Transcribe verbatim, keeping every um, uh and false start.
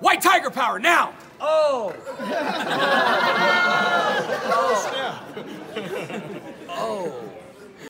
White tiger power, now! Oh! Oh, snap. Oh.